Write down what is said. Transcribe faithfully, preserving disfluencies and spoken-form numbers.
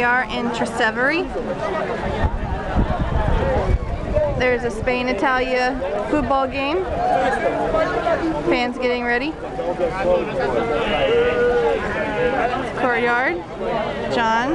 we are in Trastevere. There's a Spain-Italia football game. Fans getting ready. Courtyard. John.